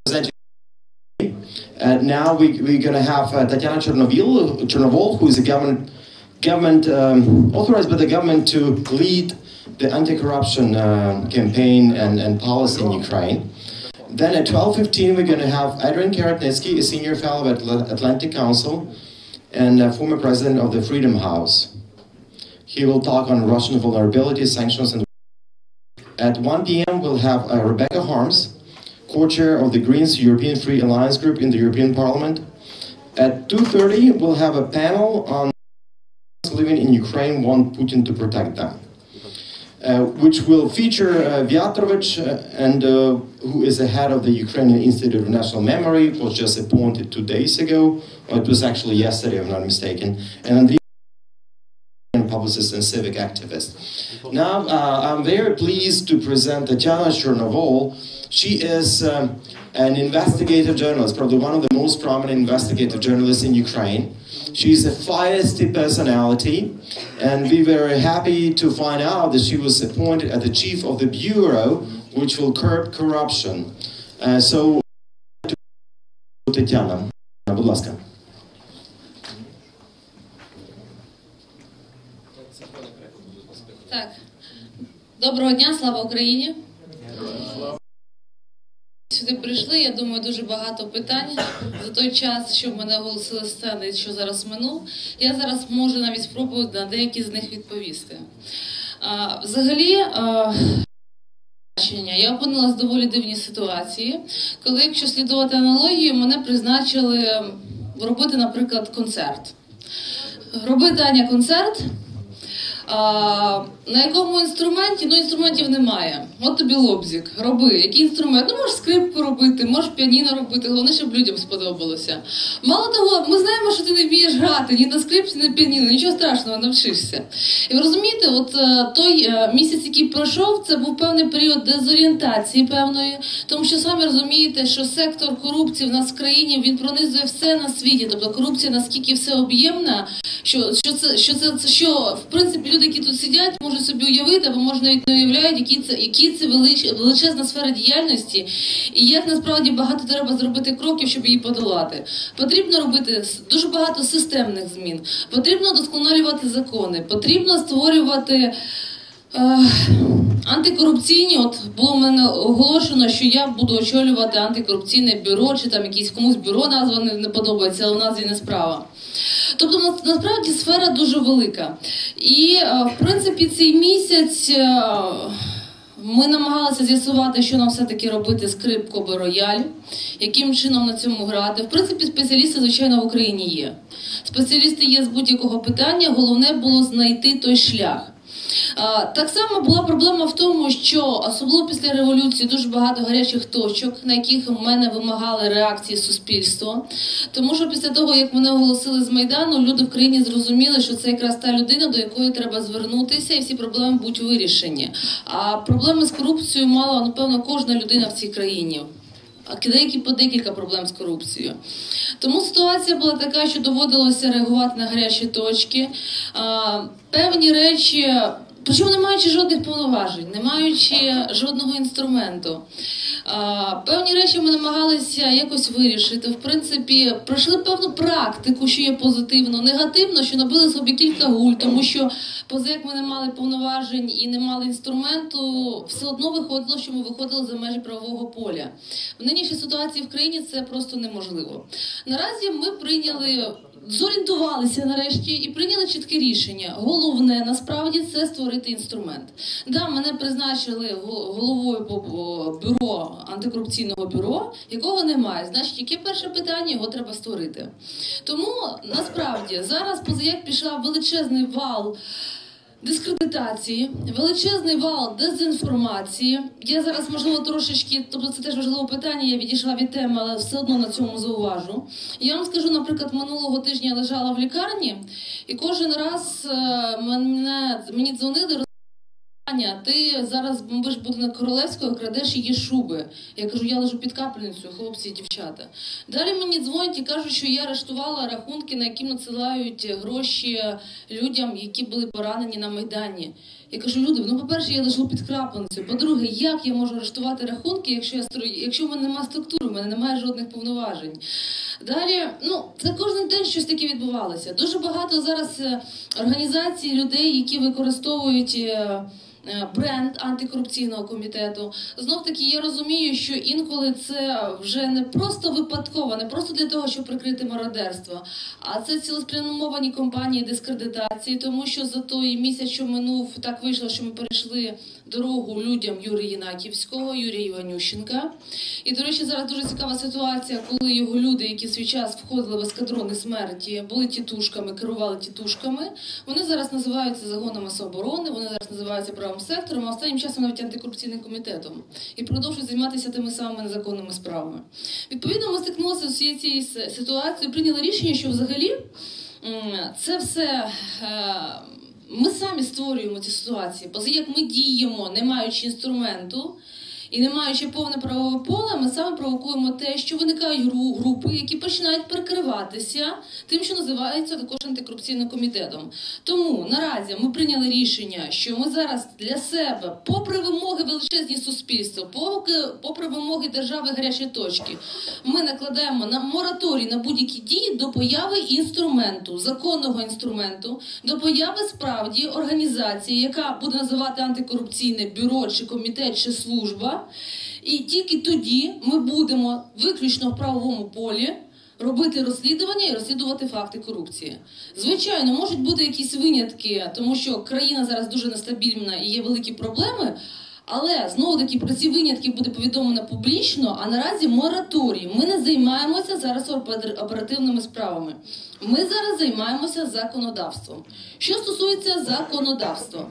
Now we're going to have Tatiana Chernovol, who is a government authorized by the government to lead the anti-corruption campaign and policy in Ukraine. Then at 12:15 we're going to have Adrian Karatnitsky, a senior fellow at Atlantic Council and former president of the Freedom House. He will talk on Russian vulnerability, sanctions, and at 1 p.m. we'll have Rebecca Harms, co-chair of the Greens European Free Alliance Group in the European Parliament. At 2:30 we'll have a panel on living in Ukraine want Putin to protect them, which will feature Vyatrovich, who is the head of the Ukrainian Institute of National Memory, was just appointed 2 days ago, or it was actually yesterday if I'm not mistaken, and Andriy, publicist and civic activist. Now, I'm very pleased to present Tatiana Chernovol. She is an investigative journalist, probably one of the most prominent investigative journalists in Ukraine. She's a feisty personality, and we were very happy to find out that she was appointed as the chief of the bureau, which will curb corruption. So, Tatiana, будь ласка. Так, доброго дня, слава Україні. Сюди прийшли, я думаю, дуже багато питань за той час, що в мене оголосили сцени, що зараз минув. Я зараз можу навіть спробувати на деякі з них відповісти. Взагалі, я опинилась в доволі дивній ситуації, коли, якщо слідувати аналогію, мене призначили робити, наприклад, концерт. Робити, Аня, концерт. На якому інструменті? Ну, інструментів немає. От тобі лобзик, роби. Який інструмент? Ну, можеш скрипку робити, можеш піаніно робити, головне, щоб людям сподобалося. Мало того, ми знаємо, що ти не вмієш грати ні на скрипці, ні на піаніно, нічого страшного, навчишся. І ви розумієте, от той місяць, який пройшов, це був певний період дезорієнтації певної, тому що самі розумієте, що сектор корупції в нас в країні, він пронизує все на світі, тобто корупція наскільки всеоб'ємна, що в принципі люди, які тут сидять, можуть собі уявити, або може навіть не уявляють, які це величезна сфера діяльності, і як насправді багато треба зробити кроків, щоб її подолати. Потрібно робити дуже багато системних змін, потрібно удосконалювати закони, потрібно створювати антикорупційні, от було в мене оголошено, що я буду очолювати антикорупційне бюро, чи там якийсь комусь бюро назва не подобається, але в назві не справа. Тобто, насправді, сфера дуже велика. І, в принципі, цей місяць ми намагалися з'ясувати, що нам все-таки робити скрипку або рояль, яким чином на цьому грати. В принципі, спеціалісти, звичайно, в Україні є. Спеціалісти є з будь-якого питання, головне було знайти той шлях. Так само була проблема в тому, що особливо після революції дуже багато гарячих точок, на яких в мене вимагали реакції суспільства. Тому що після того, як мене оголосили з Майдану, люди в країні зрозуміли, що це якраз та людина, до якої треба звернутися, і всі проблеми будуть вирішені. А проблеми з корупцією мала, напевно, кожна людина в цій країні. А деякі по декілька проблем з корупцією. Тому ситуація була така, що доводилося реагувати на гарячі точки. Певні речі, причому не маючи жодних повноважень, не маючи жодного інструменту. Певні речі ми намагалися якось вирішити. В принципі, пройшли певну практику, що є позитивно, негативно, що набили собі кілька гуль, тому що поза як ми не мали повноважень і не мали інструменту, все одно виходило, що ми виходили за межі правового поля. В нинішній ситуації в країні це просто неможливо. Наразі ми зорієнтувалися нарешті і прийняли чітке рішення. Головне, насправді, це створити інструмент. Да, мене призначили головою бюро, антикорупційного бюро, якого немає. Значить, яке перше питання? Його треба створити. Тому, насправді, зараз позаяк пішла величезний вал дискредитації, величезний вал дезінформації. Я зараз, можливо, трошечки, тобто це теж важливе питання, я відійшла від теми, але все одно на цьому зауважу. Я вам скажу, наприклад, минулого тижня я лежала в лікарні, і кожен раз мені дзвонили, Аня, ти зараз бомбиш будинок Королевського, крадеш її шуби. Я кажу, я лежу під капельницею, хлопці і дівчата. Далі мені дзвонять і кажуть, що я арештувала рахунки, на які надсилають гроші людям, які були поранені на Майдані. Я кажу, люди, ну, по-перше, я лежу під крапельницею. По-друге, як я можу арештувати рахунки, якщо в мене немає структури, в мене немає жодних повноважень. Далі, ну, це кожен день щось таке відбувалося. Дуже багато зараз організацій, людей, які використовують бренд антикорупційного комітету. Знов-таки я розумію, що інколи це вже не просто випадково, не просто для того, щоб прикрити мародерство, а це цілеспрямовані кампанії дискредитації, тому що за той місяць, що минув, так вийшло, що ми перейшли дорогу людям Юрія Єнаківського, Юрія Іванющенка. І, до речі, зараз дуже цікава ситуація, коли його люди, які в свій час входили в ескадрони смерті, були тітушками, керували тітушками, вони зараз називаються загонами самооборони, вони зараз називаються правим сектором, а останнім часом навіть антикорупційним комітетом. І продовжують займатися тими самими незаконними справами. Відповідно, ми стикнулися з усією цією ситуацією, прийняли рішення, що взагалі це все... Ми самі створюємо ці ситуації. Поза як ми діємо, не маючи інструменту і не маючи повне правове поле, ми саме провокуємо те, що виникають групи, які починають прикриватися тим, що називається також антикорупційним комітетом. Тому наразі ми прийняли рішення, що ми зараз для себе, попри вимоги величезні суспільства, попри вимоги держави гарячої точки, ми накладаємо на мораторій на будь-які дії до появи інструменту, законного інструменту, до появи справді організації, яка буде називати антикорупційне бюро, чи комітет, чи служба. І тільки тоді ми будемо виключно в правовому полі робити розслідування і розслідувати факти корупції. Звичайно, можуть бути якісь винятки, тому що країна зараз дуже нестабільна і є великі проблеми, але, знову-таки, про ці винятки буде повідомлено публічно, а наразі мораторій. Ми не займаємося зараз оперативними справами. Ми зараз займаємося законодавством. Що стосується законодавства?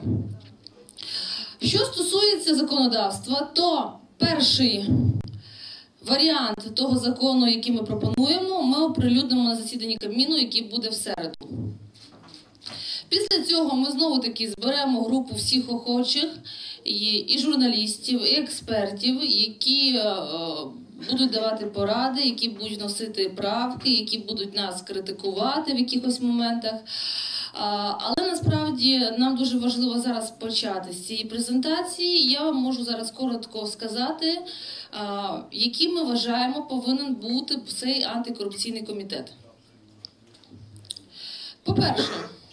Що стосується законодавства, то перший варіант того закону, який ми пропонуємо, ми оприлюднимо на засіданні Кабміну, який буде в середу. Після цього ми знову-таки зберемо групу всіх охочих, і журналістів, і експертів, які будуть давати поради, які будуть носити правки, які будуть нас критикувати в якихось моментах. Але насправді нам дуже важливо зараз почати з цієї презентації. Я вам можу зараз коротко сказати, яким ми вважаємо повинен бути цей антикорупційний комітет. По-перше,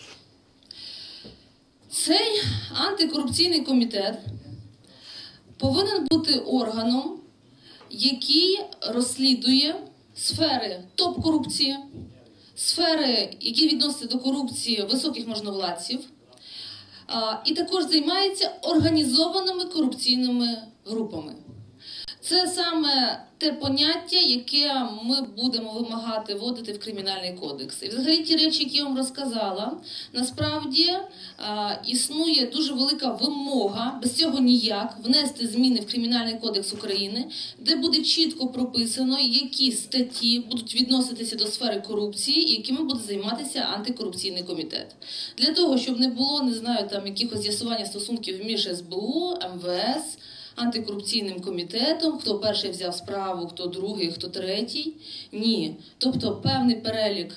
цей антикорупційний комітет повинен бути органом, який розслідує сфери топ-корупції, сфери, які відносяться до корупції високих можновладців, і також займається організованими корупційними групами. Це саме те поняття, яке ми будемо вимагати вводити в Кримінальний кодекс. І взагалі ті речі, які я вам розказала, насправді існує дуже велика вимога, без цього ніяк, внести зміни в Кримінальний кодекс України, де буде чітко прописано, які статті будуть відноситися до сфери корупції, і якими буде займатися антикорупційний комітет. Для того, щоб не було, не знаю, там якихось з'ясування стосунків між СБУ, МВС, антикорупційним комітетом, хто перший взяв справу, хто другий, хто третій. Ні. Тобто певний перелік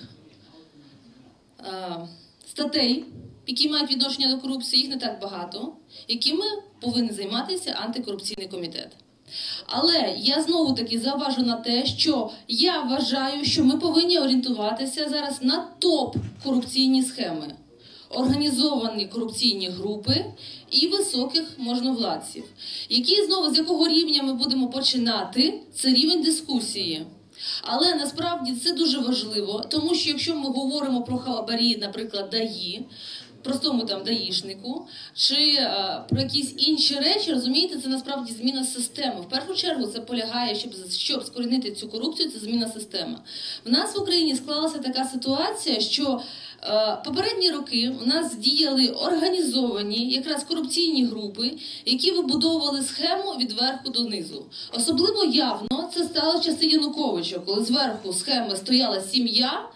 статей, які мають відношення до корупції, їх не так багато, якими повинен займатися антикорупційний комітет. Але я знову-таки зауважу на те, що я вважаю, що ми повинні орієнтуватися зараз на топ-корупційні схеми. Організовані корупційні групи і високих можновладців. З якого рівня ми будемо починати, це рівень дискусії. Але насправді це дуже важливо, тому що якщо ми говоримо про хабарі, наприклад, ДАІ, простому там даїшнику, чи про якісь інші речі, розумієте, це насправді зміна системи. В першу чергу це полягає, щоб скорінити цю корупцію, це зміна системи. В нас в Україні склалася така ситуація, що Попередні роки у нас діяли організовані якраз корупційні групи, які вибудовували схему від верху до низу. Особливо явно це стало в часи Януковича, коли зверху схеми стояла сім'я,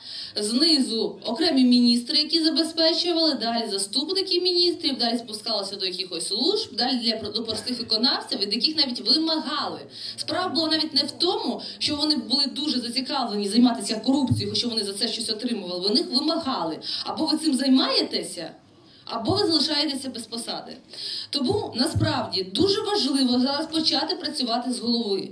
знизу окремі міністри, які забезпечували, далі заступники міністрів, далі спускалося до якихось служб, далі до простих виконавців, від яких навіть вимагали. Справа була навіть не в тому, що вони були дуже зацікавлені займатися корупцією, що вони за це щось отримували. Вони їх вимагали. Або ви цим займаєтеся, або ви залишаєтеся без посади. Тому, насправді, дуже важливо зараз почати працювати з голови.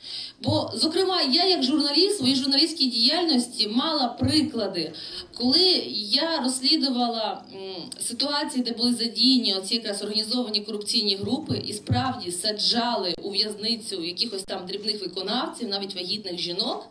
Бо, зокрема, я як журналіст в своїй журналістській діяльності мала приклади, коли я розслідувала ситуації, де були задіяні оці якраз організовані корупційні групи і справді саджали у в'язницю якихось там дрібних виконавців, навіть вагітних жінок,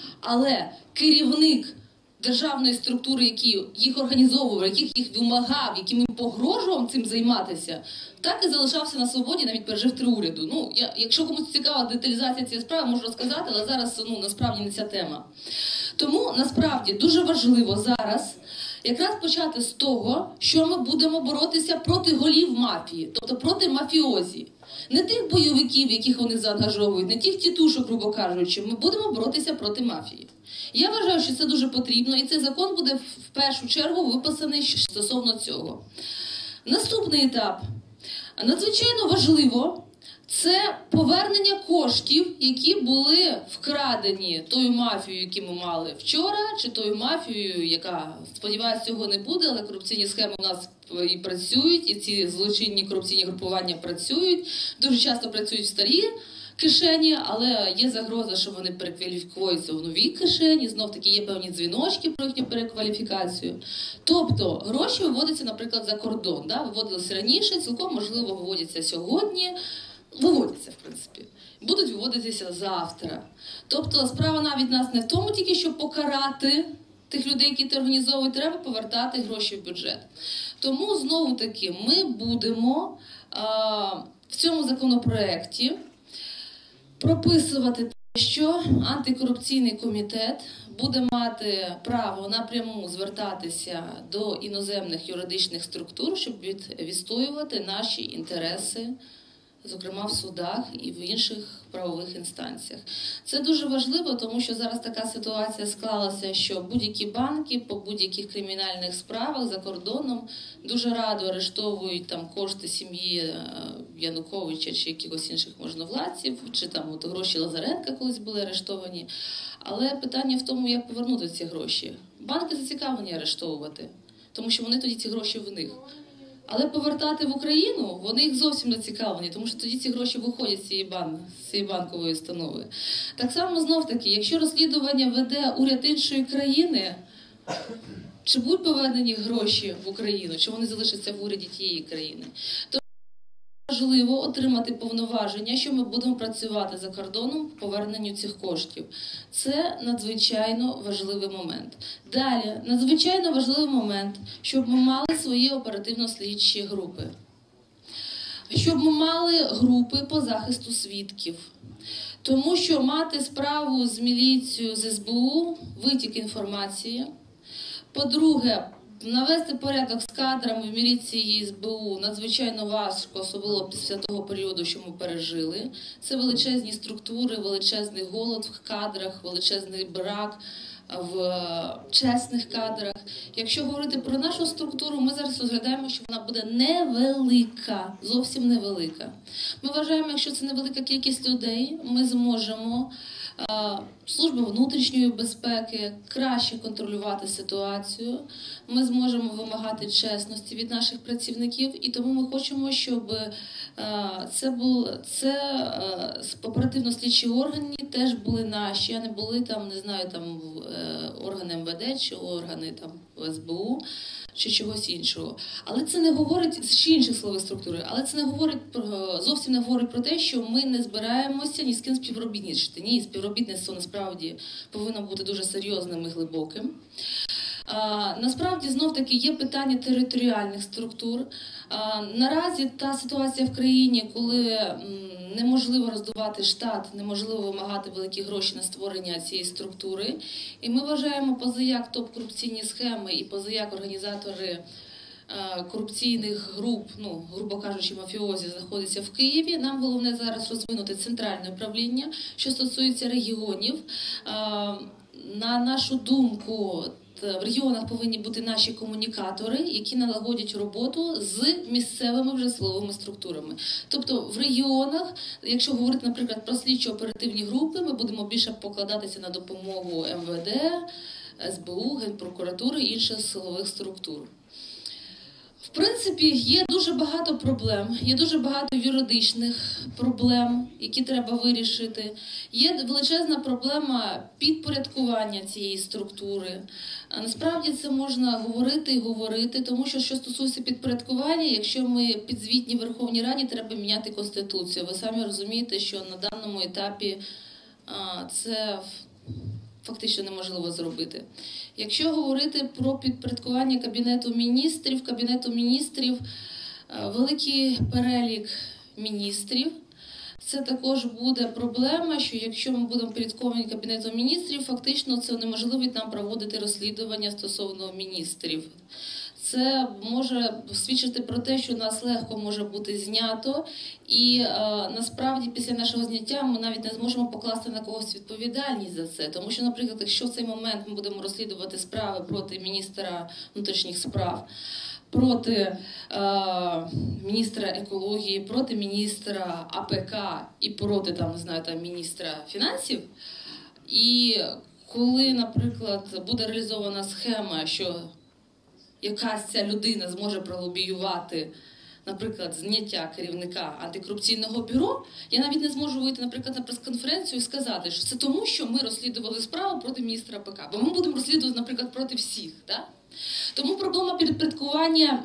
але керівник державної структури, які їх організовував, яких їх вимагав, яким їм погрожував цим займатися, так і залишався на свободі, навіть пережив 3 уряду. Ну, якщо комусь цікава деталізація цієї справи, можу розказати, але зараз насправді не ця тема. Тому насправді дуже важливо зараз якраз почати з того, що ми будемо боротися проти голів мафії, тобто проти мафіозі. Не тих бойовиків, яких вони заангажовують, не тих тітушок, грубо кажучи, ми будемо боротися проти мафії. Я вважаю, що це дуже потрібно, і цей закон буде в першу чергу виписаний стосовно цього. Наступний етап. Надзвичайно важливо – це повернення коштів, які були вкрадені тою мафією, яку ми мали вчора, чи тою мафією, яка, сподіваюся, цього не буде, але корупційні схеми у нас і працюють, і ці злочинні корупційні групування працюють, дуже часто працюють в старі кишені, але є загроза, що вони перекваліфікуються в нові кишені, знов-таки є певні дзвіночки про їхню перекваліфікацію. Тобто гроші виводяться, наприклад, за кордон. Да? Виводилися раніше, цілком можливо виводяться сьогодні, виводяться, в принципі. Будуть виводитися завтра. Тобто справа навіть нас не в тому тільки, щоб покарати тих людей, які це організовують, треба повертати гроші в бюджет. Тому, знову-таки, ми будемо в цьому законопроекті прописувати те, що антикорупційний комітет буде мати право напряму звертатися до іноземних юридичних структур, щоб відстоювати наші інтереси, зокрема в судах і в інших правових інстанціях. Це дуже важливо, тому що зараз така ситуація склалася, що будь-які банки по будь-яких кримінальних справах за кордоном дуже радо арештовують там кошти сім'ї Януковича чи якихось інших можновладців, чи там от гроші Лазаренка колись були арештовані. Але питання в тому, як повернути ці гроші. Банки зацікавлені арештовувати, тому що вони тоді ці гроші в них. Але повертати в Україну, вони їх зовсім не цікавлені, тому що тоді ці гроші виходять з цієї банкової установи. Так само, знов-таки, якщо розслідування веде уряд іншої країни, чи будуть повернені гроші в Україну, чи вони залишаться в уряді тієї країни? Важливо отримати повноваження, що ми будемо працювати за кордоном по поверненню цих коштів. Це надзвичайно важливий момент. Далі, надзвичайно важливий момент, щоб ми мали свої оперативно-слідчі групи. Щоб ми мали групи по захисту свідків. Тому що мати справу з міліцією, з СБУ, витік інформації. По-друге, навести порядок з кадрами в міліції і СБУ надзвичайно важко, особливо після того періоду, що ми пережили. Це величезні структури, величезний голод в кадрах, величезний брак в чесних кадрах. Якщо говорити про нашу структуру, ми зараз розглядаємо, що вона буде невелика, зовсім невелика. Ми вважаємо, якщо це невелика кількість людей, ми зможемо Служби внутрішньої безпеки краще контролювати ситуацію. Ми зможемо вимагати чесності від наших працівників, і тому ми хочемо, щоб оперативно-слідчі органи теж були наші, а не були там, не знаю, там органи МВД чи органи там СБУ чи чогось іншого. Але це не говорить з інших силових структур, але це не говорить зовсім не говорить про те, що ми не збираємося ні з ким співробітничати. Ні, співробітництво насправді повинно бути дуже серйозним і глибоким. Насправді, знов-таки, є питання територіальних структур. Наразі та ситуація в країні, коли неможливо роздувати штат, неможливо вимагати великі гроші на створення цієї структури. І ми вважаємо, позаяк топ-корупційні схеми і позаяк організатори корупційних груп, грубо кажучи, мафіозі, знаходяться в Києві. Нам головне зараз розвинути центральне управління, що стосується регіонів. На нашу думку, в регіонах повинні бути наші комунікатори, які налагодять роботу з місцевими вже силовими структурами. Тобто в регіонах, якщо говорити, наприклад, про слідчо-оперативні групи, ми будемо більше покладатися на допомогу МВД, СБУ, Генпрокуратури і інших силових структур. В принципі, є дуже багато проблем, є дуже багато юридичних проблем, які треба вирішити. Є величезна проблема підпорядкування цієї структури. Насправді це можна говорити і говорити, тому що стосується підпорядкування, якщо ми підзвітні Верховній Раді, треба міняти Конституцію. Ви самі розумієте, що на даному етапі це фактично неможливо зробити. Якщо говорити про підпорядкування Кабінету Міністрів великий перелік міністрів. Це також буде проблема, що якщо ми будемо підпорядковані Кабінету Міністрів, фактично це унеможливить нам проводити розслідування стосовно міністрів. Це може свідчити про те, що нас легко може бути знято, і насправді після нашого зняття ми навіть не зможемо покласти на когось відповідальність за це. Тому що, наприклад, якщо в цей момент ми будемо розслідувати справи проти міністра внутрішніх справ, проти міністра екології, проти міністра АПК і проти міністра фінансів, і коли, наприклад, буде реалізована схема, що якась ця людина зможе пролобіювати, наприклад, зняття керівника антикорупційного бюро, я навіть не зможу вийти, наприклад, на прес-конференцію і сказати, що це тому, що ми розслідували справу проти міністра АПК. Бо ми будемо розслідувати, наприклад, проти всіх. Да? Тому проблема підпорядкування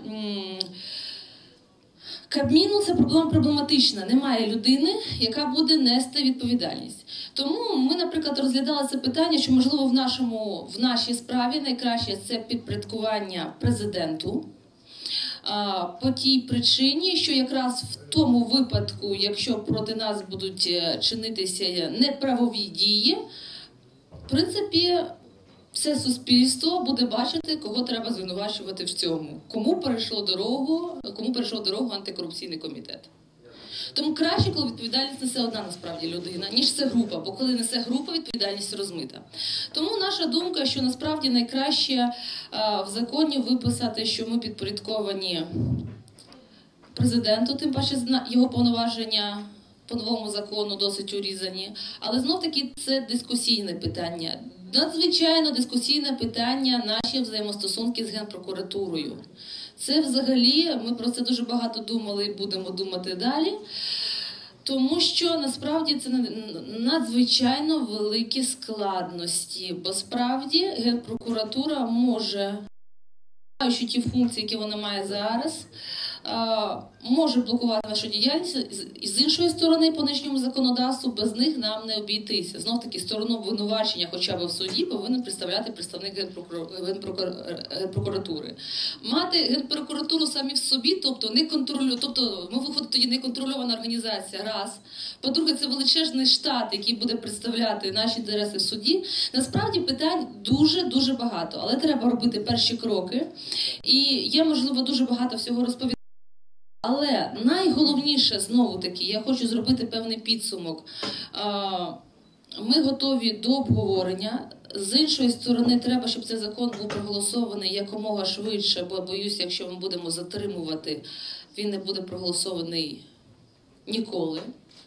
Кабміну – це проблематична. Немає людини, яка буде нести відповідальність. Тому ми, наприклад, розглядали це питання, що, можливо, в нашій справі найкраще – це підпорядкування президенту. По тій причині, що якраз в тому випадку, якщо проти нас будуть чинитися неправові дії, в принципі, все суспільство буде бачити, кого треба звинувачувати в цьому. Кому перейшов дорогу антикорупційний комітет. Тому краще, коли відповідальність несе одна насправді людина, ніж це група, бо коли несе група, відповідальність розмита. Тому наша думка, що насправді найкраще в законі виписати, що ми підпорядковані президенту, тим паче його повноваження по новому закону досить урізані. Але знов-таки це дискусійне питання. Надзвичайно дискусійне питання наші взаємостосунки з Генпрокуратурою. Це взагалі, ми про це дуже багато думали і будемо думати далі, тому що насправді це надзвичайно великі складності, бо справді Генпрокуратура може, маючи ті функції, які вона має зараз, може блокувати нашу діяльність, і з іншої сторони, по нинішньому законодавству, без них нам не обійтися. Знов-таки, сторону обвинувачення хоча б в суді повинен представляти представник Генпрокуратури. Мати Генпрокуратуру самі в собі, тобто ми виходить тоді неконтрольована організація, раз. По-друге, це величезний штат, який буде представляти наші інтереси в суді. Насправді питань дуже-дуже багато, але треба робити перші кроки. І є, можливо, дуже багато всього розповідати. Але найголовніше, знову-таки, я хочу зробити певний підсумок. Ми готові до обговорення. З іншої сторони, треба, щоб цей закон був проголосований якомога швидше, бо, боюсь, якщо ми будемо затримувати, він не буде проголосований ніколи.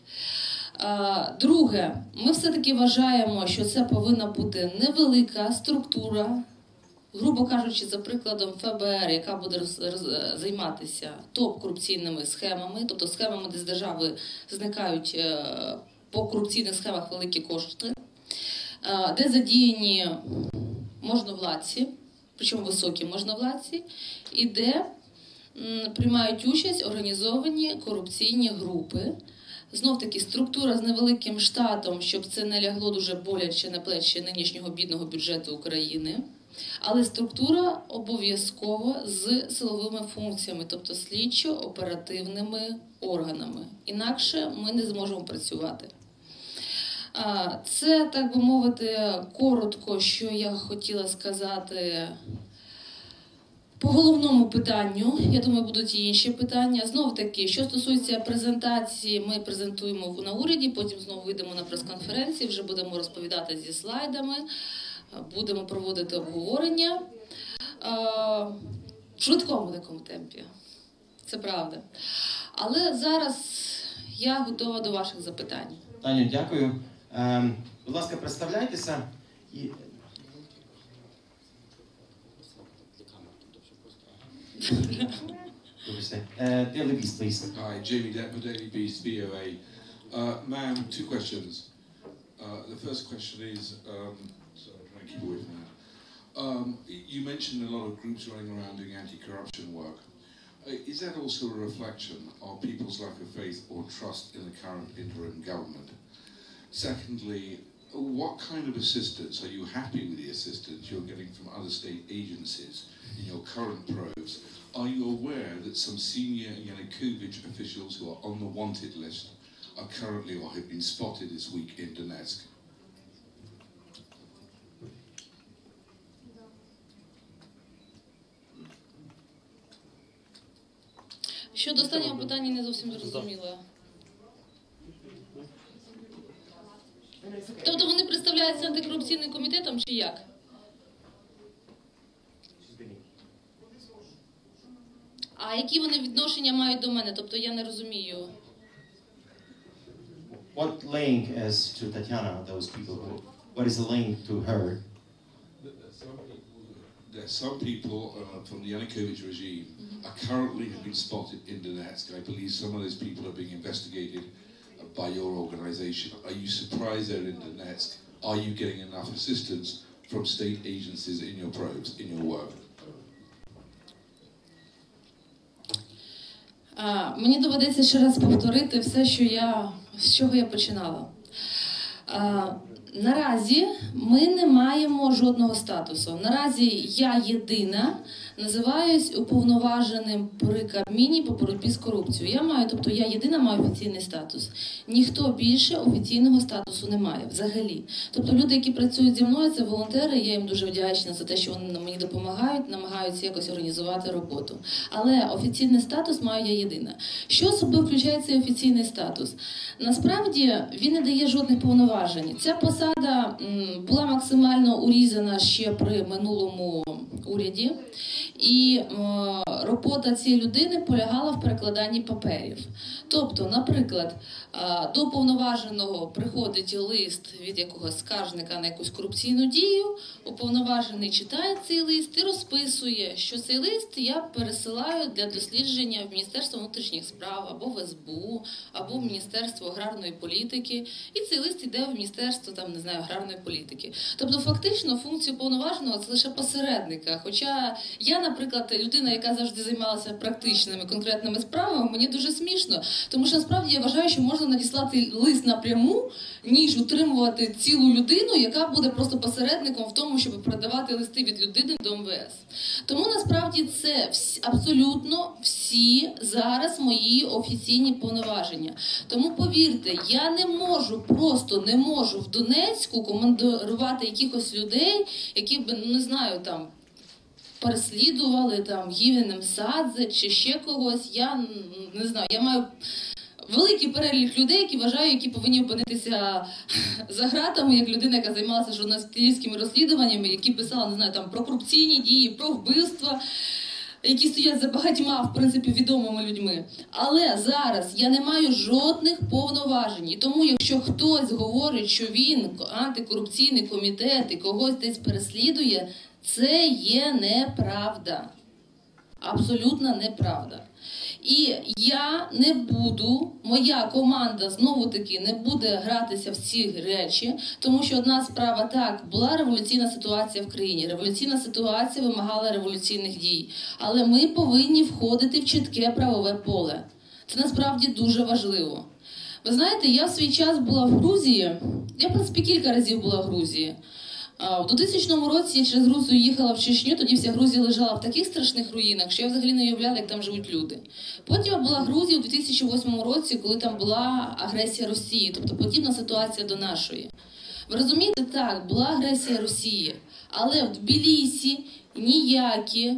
Друге, ми все-таки вважаємо, що це повинна бути невелика структура, грубо кажучи, за прикладом ФБР, яка буде займатися топ-корупційними схемами, тобто схемами, де з держави зникають по корупційних схемах великі кошти, де задіяні можновладці, причому високі можновладці, і де приймають участь організовані корупційні групи. Знов-таки структура з невеликим штатом, щоб це не лягло дуже боляче на плечі нинішнього бідного бюджету України. Але структура обов'язково з силовими функціями, тобто слідчо-оперативними органами. Інакше ми не зможемо працювати. Це, так би мовити, коротко, що я хотіла сказати по головному питанню. Я думаю, будуть і інші питання. Знову-таки, що стосується презентації, ми презентуємо на уряді, потім знову вийдемо на прес-конференції, вже будемо розповідати зі слайдами, будемо проводити обговорення в швидкому такому темпі. Це правда. Але зараз я готова до ваших запитань. Таню, дякую. Будь ласка, представляйтеся. Daily Beast, please. Hi, Jamie Depp, Daily Beast, VOA. Ma'am, two questions. The first question is, sorry, I'm trying to keep away from that. You mentioned a lot of groups running around doing anti-corruption work. Is that also a reflection of people's lack of faith or trust in the current interim government? Secondly, what kind of assistance, are you happy with the assistance you're getting from other state agencies in your current probes? Are you aware that some senior Yanukovych officials who are on the wanted list are currently or have been spotted this week in Donetsk? Щодо останнього питання не зовсім зрозуміла. Тобто вони представляються антикорупційним комітетом чи як? А які вони відношення мають до мене? Тобто я не розумію. What link is to Tatiana, those people? What is the link to her? There are some people from the Yanukovych regime are currently have been spotted in Donetsk. I believe some of those people are being investigated by your organization. Are you surprised they're in Donetsk? Are you getting enough assistance from state agencies in your probes, in your work? Мені доведеться ще раз повторити все, з чого я починала. Наразі ми не маємо жодного статусу. Наразі я єдина називаюсь уповноваженим при Кабміні по боротьбі з корупцією. Тобто я єдина маю офіційний статус. Ніхто більше офіційного статусу не має взагалі. Тобто люди, які працюють зі мною, це волонтери, я їм дуже вдячна за те, що вони мені допомагають, намагаються якось організувати роботу. Але офіційний статус маю я єдина. Що собою включає цей офіційний статус? Насправді він не дає жодних повноважень. Ця посада була максимально урізана ще при минулому уряді. І робота цієї людини полягала в перекладанні паперів. Тобто, наприклад, до уповноваженого приходить лист від якогось скаржника на якусь корупційну дію, уповноважений читає цей лист і розписує, що цей лист я пересилаю для дослідження в Міністерство внутрішніх справ, або в СБУ, або в Міністерство аграрної політики, і цей лист йде в Міністерство аграрної політики. Тобто, фактично, функція уповноваженого – це лише посередника. Хоча я, наприклад, людина, яка завжди займалася практичними, конкретними справами, мені дуже смішно, тому що насправді я вважаю, що можна надіслати лист напряму, ніж утримувати цілу людину, яка буде просто посередником в тому, щоб передавати листи від людини до МВС. Тому насправді це абсолютно всі зараз мої офіційні повноваження. Тому повірте, я просто не можу в Донецьку командирувати якихось людей, які б, переслідували Гівен Мсадзе чи ще когось. Я не знаю, я маю великий перелік людей, які повинні опинитися за ґратами, як людина, яка займалася журналістськими розслідуваннями, які писала, про корупційні дії, про вбивства, які стоять за багатьма, в принципі, відомими людьми. Але зараз я не маю жодних повноважень. І тому, якщо хтось говорить, що він антикорупційний комітет і когось десь переслідує, це є неправда. Абсолютна неправда. І я не буду, моя команда знову-таки не буде гратися в ці речі, тому що одна справа так, була революційна ситуація в країні, революційна ситуація вимагала революційних дій, але ми повинні входити в чітке правове поле. Це насправді дуже важливо. Ви знаєте, я в свій час була в Грузії, я в принципі кілька разів була в Грузії. У 2000 році я через Грузію їхала в Чечню, тоді вся Грузія лежала в таких страшних руїнах, що я взагалі не уявляла, як там живуть люди. Потім я була в Грузії у 2008 році, коли там була агресія Росії, тобто подібна ситуація до нашої. Ви розумієте, так, була агресія Росії, але в Тбілісі ніякі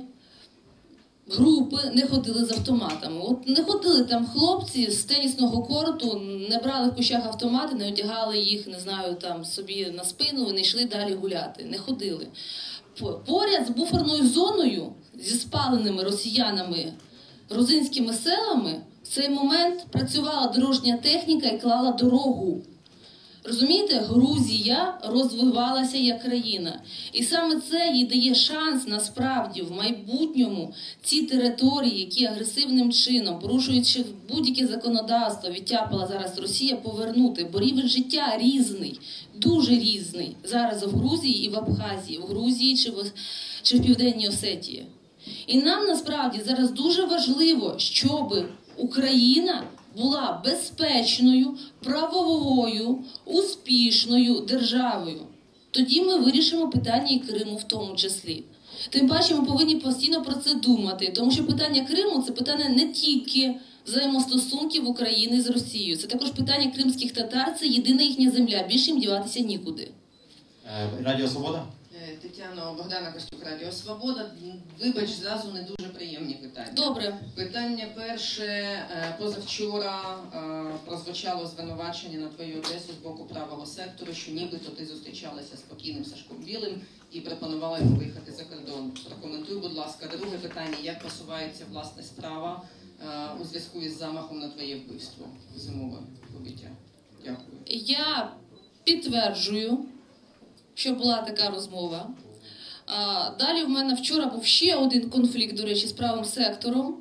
групи не ходили з автоматами. От не ходили там хлопці з тенісного корту, не брали в кущах автомати, не одягали їх, не знаю, там собі на спину і не йшли далі гуляти. Не ходили. Поряд з буферною зоною, зі спаленими росіянами, грузинськими селами, в цей момент працювала дорожня техніка і клала дорогу. Розумієте, Грузія розвивалася як країна. І саме це їй дає шанс, насправді, в майбутньому ці території, які агресивним чином, порушуючи будь-яке законодавство, відтяпала зараз Росія, повернути. Бо рівень життя різний, дуже різний. Зараз в Грузії і в Абхазії, в Грузії чи в Південній Осетії. І нам, насправді, зараз дуже важливо, щоб Україна була безпечною, правовою, успішною державою. Тоді ми вирішимо питання і Криму в тому числі. Тим паче ми повинні постійно про це думати, тому що питання Криму – це питання не тільки взаємостосунків України з Росією. Це також питання кримських татар, це єдина їхня земля, більше їм діватися нікуди. Радіо «Свобода»? Тетяно, Богдана Костюк, Радіо «Свобода». Вибач, зразу не дуже приємні питання. Добре. Питання перше. Позавчора прозвучало звинувачення на твою адресу з боку правого сектору, що нібито ти зустрічалася з покійним Сашком Білим і пропонувала йому виїхати за кордон. Прокоментуй, будь ласка. Друге питання. Як просувається, власне, справа у зв'язку із замахом на твоє вбивство? Зимове побиття. Дякую. Я підтверджую, що була така розмова. Далі в мене вчора був ще один конфлікт, до речі, з правим сектором.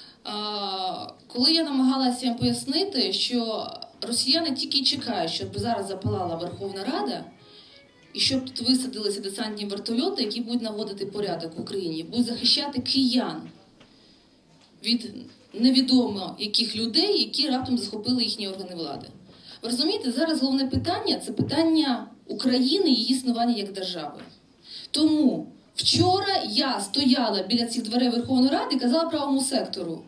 Коли я намагалася їм пояснити, що росіяни тільки чекають, щоб зараз запалала Верховна Рада, і щоб тут висадилися десантні вертольоти, які будуть наводити порядок в Україні, будуть захищати киян від невідомо яких людей, які раптом захопили їхні органи влади. Ви розумієте, зараз головне питання – це питання України і її існування як держави. Тому вчора я стояла біля цих дверей Верховної Ради і казала правому сектору: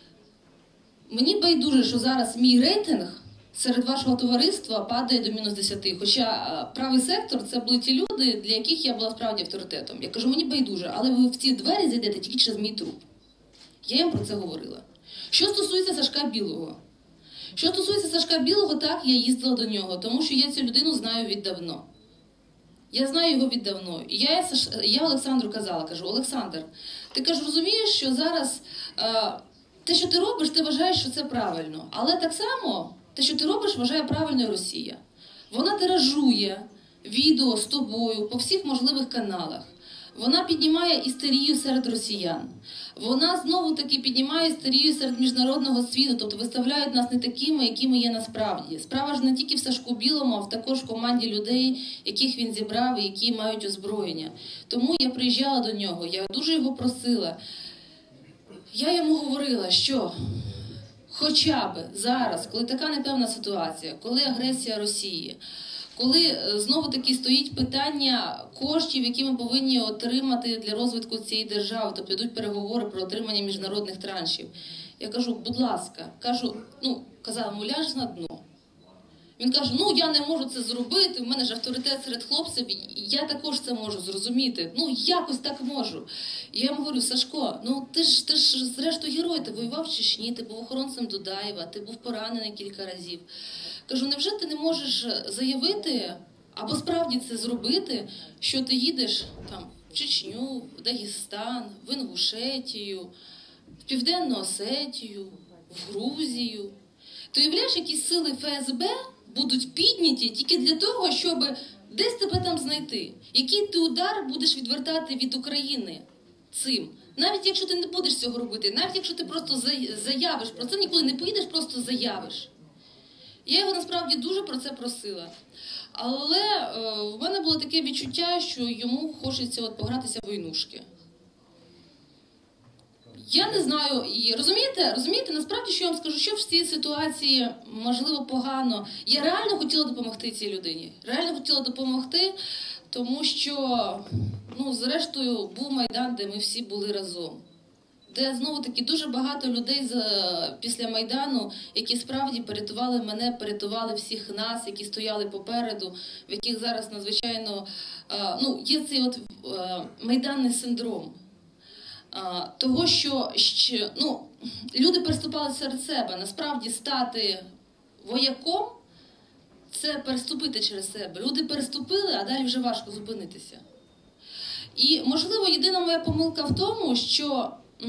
мені байдуже, що зараз мій рейтинг серед вашого товариства падає до -10. Хоча правий сектор – це були ті люди, для яких я була справді авторитетом. Я кажу, мені байдуже, але ви в ці двері зайдете тільки через мій труп. Я їм про це говорила. Що стосується Сашка Білого. Що стосується Сашка Білого, так, я їздила до нього, тому що я цю людину знаю віддавно. Я знаю його віддавно. І я Олександру казала, кажу: Олександр, ти, кажу, розумієш, що зараз те, що ти робиш, ти вважаєш, що це правильно. Але так само те, що ти робиш, вважає правильною Росія. Вона тиражує відео з тобою по всіх можливих каналах. Вона піднімає істерію серед росіян. Вона знову-таки піднімає істерію серед міжнародного світу, тобто виставляють нас не такими, якими є насправді. Справа ж не тільки в Сашку Білому, а також в команді людей, яких він зібрав і які мають озброєння. Тому я приїжджала до нього, я дуже його просила. Я йому говорила, що хоча б зараз, коли така непевна ситуація, коли агресія Росії, коли знову-таки стоїть питання коштів, які ми повинні отримати для розвитку цієї держави, тобто йдуть переговори про отримання міжнародних траншів. Я кажу, будь ласка, казала йому, ляж на дно. Він каже, я не можу це зробити, в мене ж авторитет серед хлопців, я також це можу зрозуміти, якось так можу. І я йому говорю, Сашко, ти ж зрештою герой, ти воював в Чечні, ти був охоронцем Дудаєва, ти був поранений кілька разів. Кажу, невже ти не можеш заявити, або справді це зробити, що ти їдеш там в Чечню, в Дагестан, в Інгушетію, в Південну Осетію, в Грузію. Ти уявляєш, які сили ФСБ будуть підняті тільки для того, щоб десь тебе там знайти? Який ти удар будеш відвертати від України цим? Навіть якщо ти не будеш цього робити, навіть якщо ти просто заявиш про це, ніколи не поїдеш, просто заявиш. Я його насправді дуже про це просила. Але в мене було таке відчуття, що йому хочеться погратися в войнушки. Я не знаю, і розумієте, насправді, що я вам скажу, що в цій ситуації, можливо, погано. Я реально хотіла допомогти цій людині. Реально хотіла допомогти, Тому що, зрештою, був Майдан, де ми всі були разом. Де, знову-таки, дуже багато людей після Майдану, які справді порятували мене, порятували всіх нас, які стояли попереду, в яких зараз надзвичайно, є цей майданний синдром. Того, що люди переступали серед себе. Насправді, стати вояком – це переступити через себе. Люди переступили, а далі вже важко зупинитися. І, можливо, єдина моя помилка в тому, що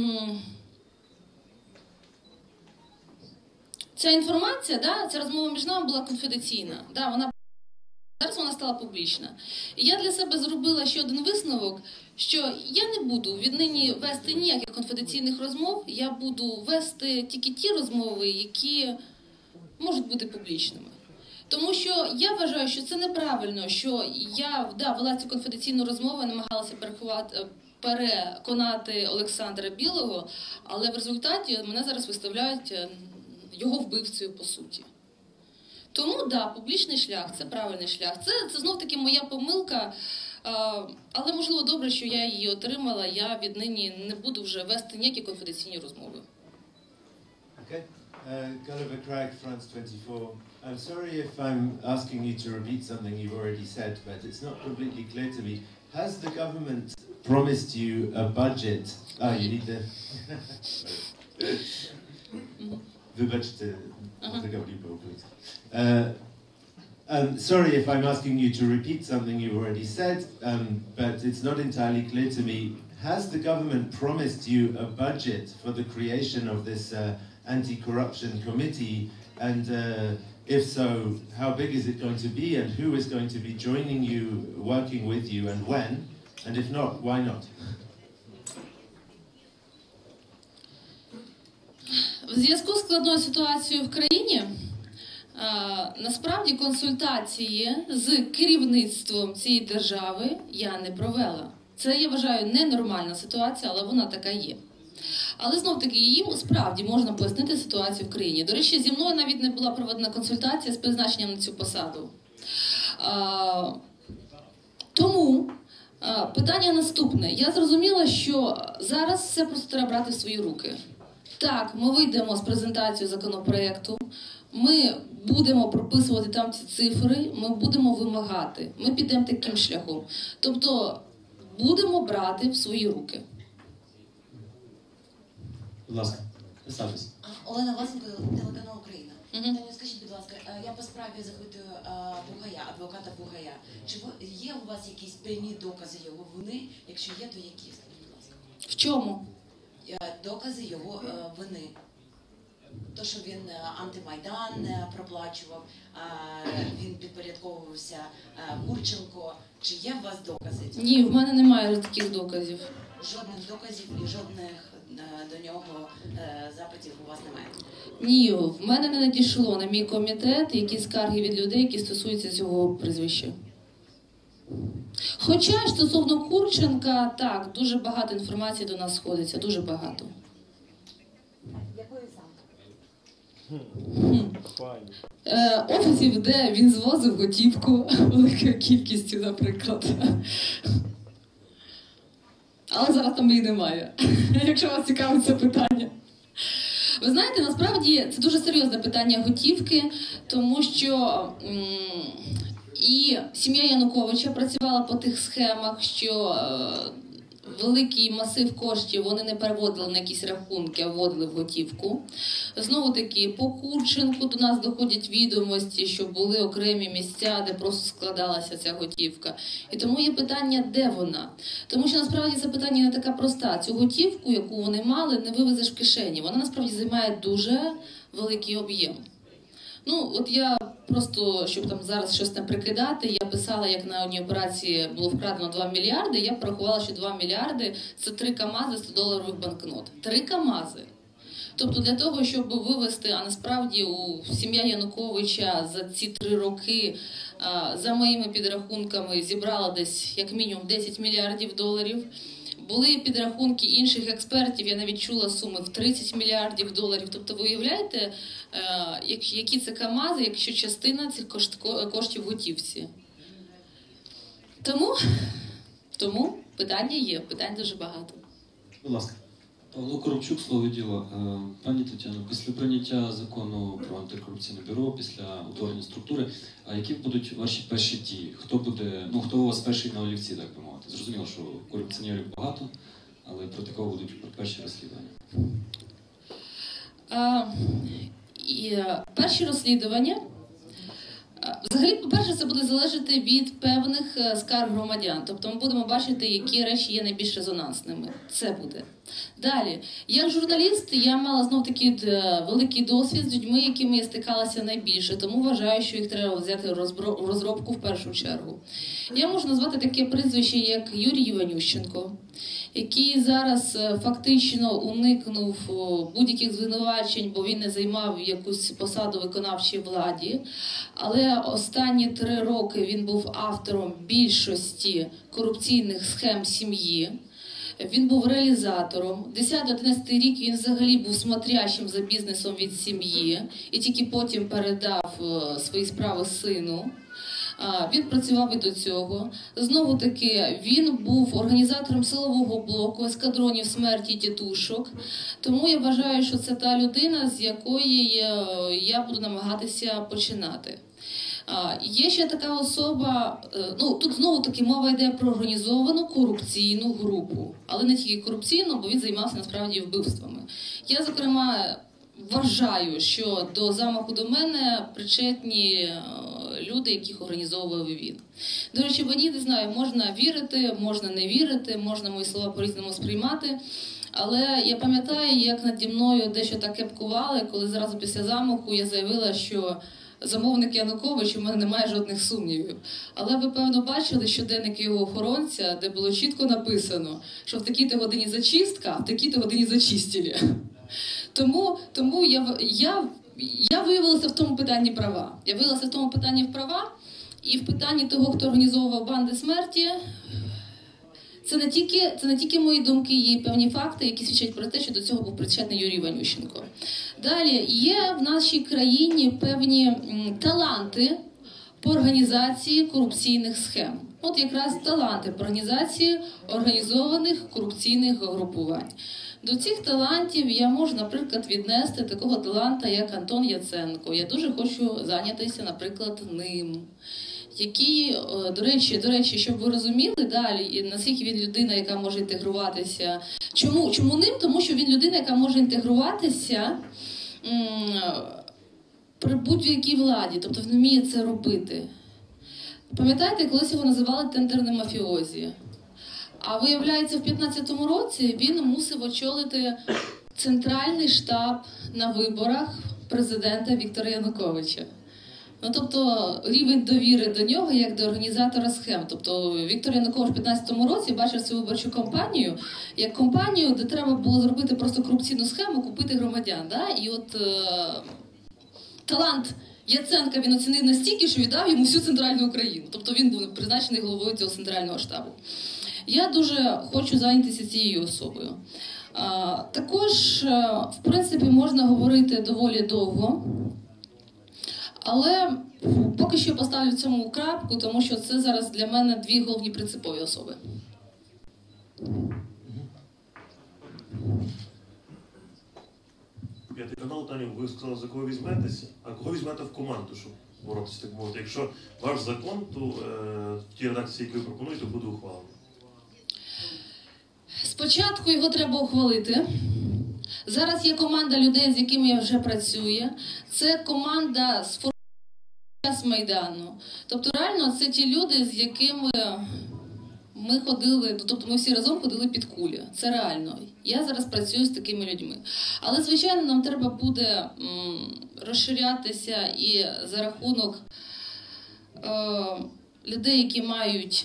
ця інформація, ця розмова між нами була конфіденційна. Зараз вона стала публічна. І я для себе зробила ще один висновок, що я не буду віднині вести ніяких конфіденційних розмов, я буду вести тільки ті розмови, які можуть бути публічними. Тому що я вважаю, що це неправильно, що я вела цю конфіденційну розмову і намагалася переконати Олександра Білого, але в результаті мене зараз виставляють його вбивцею по суті. Тому, публічний шлях – це правильний шлях. Це знов-таки моя помилка, але, можливо, добре, що я її отримала. Я віднині не буду вже вести ніякі конфіденційні розмови. Okay. Gulliver Crag, France 24. I'm sorry if I'm asking you to repeat something you've already said, but it's not completely clear to me. Has the government promised you a budget? You need the... Wybaczcie, please. Sorry if I'm asking you to repeat something you've already said, but it's not entirely clear to me. Has the government promised you a budget for the creation of this anti-corruption committee? And if so, how big is it going to be? And who is going to be joining you, working with you, and when? And if not, why not? В зв'язку з складною ситуацією в країні, насправді консультації з керівництвом цієї держави я не провела. Це, я вважаю, ненормальна ситуація, але вона така є. Але, знов-таки, їм справді можна пояснити ситуацію в країні. До речі, зі мною навіть не була проведена консультація з призначенням на цю посаду. Тому питання наступне. Я зрозуміла, що зараз все просто треба брати в свої руки. Так, ми вийдемо з презентацією законопроекту, ми будемо прописувати там ці цифри, ми будемо вимагати, ми підемо таким шляхом. Тобто, будемо брати в свої руки. Будь ласка, представтесь. Олена Власенко, телеканал Україна. Таня, скажіть, будь ласка, я по справі запитую Бугая, адвоката Бугая. Чи є у вас якісь певні докази його вини? Якщо є, то які? Скажіть, будь ласка. В чому? Докази його вини. То, що він антимайдан проплачував, він підпорядковувався Курченко. Чи є у вас докази? Ні, в мене немає таких доказів. Жодних доказів і жодних до нього запитів у вас немає? Ні, в мене не надійшло на мій комітет які скарги від людей, які стосуються цього прізвища. Хоча стосовно Курченка, так, дуже багато інформації до нас сходиться, дуже багато. Якої саме? Офісів, де він звозив готівку великою кількістю, наприклад. Але зараз там її немає, якщо вас цікавить це питання. Ви знаєте, насправді це дуже серйозне питання готівки, тому що і сім'я Януковича працювала по тих схемах, що великий масив коштів вони не переводили на якісь рахунки, а вводили в готівку. Знову-таки, по Курченку до нас доходять відомості, що були окремі місця, де просто складалася ця готівка. І тому є питання, де вона? Тому що насправді це питання не така проста. Цю готівку, яку вони мали, не вивезеш в кишені. Вона насправді займає дуже великий об'єм. От я просто, щоб там зараз щось не прикидати, я писала, як на одній операції було вкрадено 2 мільярди, я порахувала, що 2 мільярди – це 3 КАМАЗи 100-доларових банкнот. 3 КАМАЗи. Тобто для того, щоб вивезти, а насправді у сім'я Януковича за ці 3 роки, за моїми підрахунками, зібрала десь як мінімум 10 мільярдів доларів. Були підрахунки інших експертів, я навіть чула суми в 30 мільярдів доларів. Тобто ви уявляєте, які це КАМАЗи, якщо частина цих коштів в готівці. Тому питання є, питань дуже багато. Будь ласка. Павло Коробчук, слово діло. Пані Тетяно, після прийняття закону про антикорупційне бюро, після утворення структури, а які будуть ваші перші дії? Хто у вас перший на олівці, так би мовити? Зрозуміло, що корупціонерів багато, але проти кого будуть перші розслідування? Перші розслідування, взагалі, по-перше, це буде залежати від певних скарг громадян. Тобто ми будемо бачити, які речі є найбільш резонансними. Це буде. Далі, як журналіст, я мала знов-таки великий досвід з людьми, якими я стикалася найбільше, тому вважаю, що їх треба взяти в розробку в першу чергу. Я можу назвати таке прізвище, як Юрій Іванющенко, який зараз фактично уникнув будь-яких звинувачень, бо він не займав якусь посаду виконавчій владі. Але останні 3 роки він був автором більшості корупційних схем сім'ї. Він був реалізатором. 10-11 рік він взагалі був смотрящим за бізнесом від сім'ї і тільки потім передав свої справи сину. Він працював і до цього. Знову-таки, він був організатором силового блоку, ескадронів смерті тітушок. Тому я вважаю, що це та людина, з якої я буду намагатися починати. Є ще така особа, тут знову-таки мова йде про організовану корупційну групу. Але не тільки корупційну, бо він займався насправді вбивствами. Я, зокрема, вважаю, що до замаху до мене причетні люди, яких організовував він. До речі, мені, не знаю, можна вірити, можна не вірити, можна мої слова по-різному сприймати. Але я пам'ятаю, як наді мною дещо так кепкували, коли зразу після замаху я заявила, що замовник Янукович, у мене немає жодних сумнівів. Але ви, певно, бачили щоденник його охоронця, де було чітко написано, що в такій-то годині зачистка, а в такій-то годині зачистили. Тому я виявилася в тому питанні права. Я виявилася в тому питанні права, і в питанні того, хто організовував банди смерті, це не тільки мої думки, є певні факти, які свідчать про те, що до цього був причетний Юрій Іванющенко. Далі, є в нашій країні певні таланти по організації корупційних схем. От якраз таланти по організації організованих корупційних групувань. До цих талантів я можу, наприклад, віднести такого таланта, як Антон Яценко. Я дуже хочу зайнятися, наприклад, ним. Який, до речі, щоб ви розуміли далі, наскільки він людина, яка може інтегруватися. Чому ним? Тому що він людина, яка може інтегруватися при будь-якій владі, тобто він вміє це робити. Пам'ятаєте, колись його називали тендерним мафіозі. А виявляється, в 2015 році він мусив очолити центральний штаб на виборах президента Віктора Януковича. Тобто рівень довіри до нього як до організатора схем. Тобто Віктор Янукович в 2015 році бачив цю виборчу кампанію як кампанію, де треба було зробити просто корупційну схему, купити громадян. Да? І от талант Яценка він оцінив настільки, що віддав йому всю центральну Україну. Тобто він був призначений головою цього центрального штабу. Я дуже хочу зайнятися цією особою. Також, в принципі, можна говорити доволі довго. Але поки що поставлю в цьому крапку, тому що це зараз для мене 2 головні принципові особи. П'ятий канал, Таня, ви сказали, за кого візьметеся, а кого візьмете в команду, щоб боротися, так мовити. Якщо ваш закон, то в тій редакції, яку ви пропонуєте, буде ухвалено. Спочатку його треба ухвалити. Зараз є команда людей, з якими я вже працюю. Це команда з Майдану. Тобто реально це ті люди, з якими ми ходили, тобто ми всі разом ходили під кулі. Це реально. Я зараз працюю з такими людьми. Але, звичайно, нам треба буде розширятися і за рахунок людей, які мають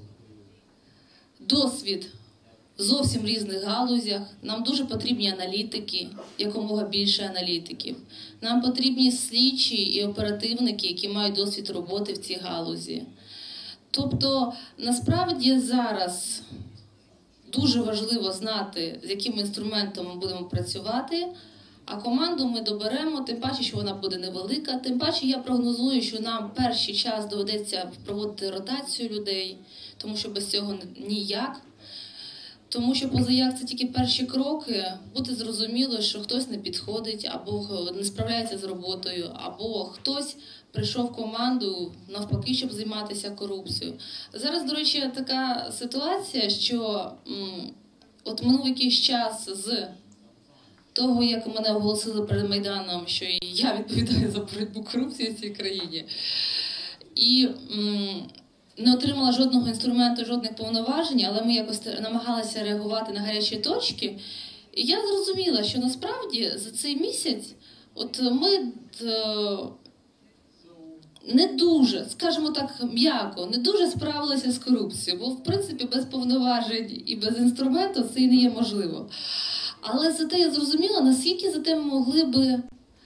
досвід в зовсім різних галузях. Нам дуже потрібні аналітики, якомога більше аналітиків. Нам потрібні слідчі і оперативники, які мають досвід роботи в цій галузі. Тобто, насправді зараз дуже важливо знати, з яким інструментом ми будемо працювати, а команду ми доберемо, тим паче, що вона буде невелика, тим паче я прогнозую, що нам перший час доведеться проводити ротацію людей, тому що без цього ніяк. Тому що позаяк це тільки перші кроки, буде зрозуміло, що хтось не підходить, або не справляється з роботою, або хтось прийшов в команду навпаки, щоб займатися корупцією. Зараз, до речі, така ситуація, що от минув якийсь час з того, як мене оголосили перед Майданом, що я відповідаю за боротьбу корупції в цій країні. І не отримала жодного інструменту, жодних повноважень, але ми якось намагалися реагувати на гарячі точки. І я зрозуміла, що насправді за цей місяць от ми не дуже, скажімо так м'яко, не дуже справилися з корупцією, бо в принципі без повноважень і без інструменту це і не є можливо. Але зате я зрозуміла, наскільки зате ми могли би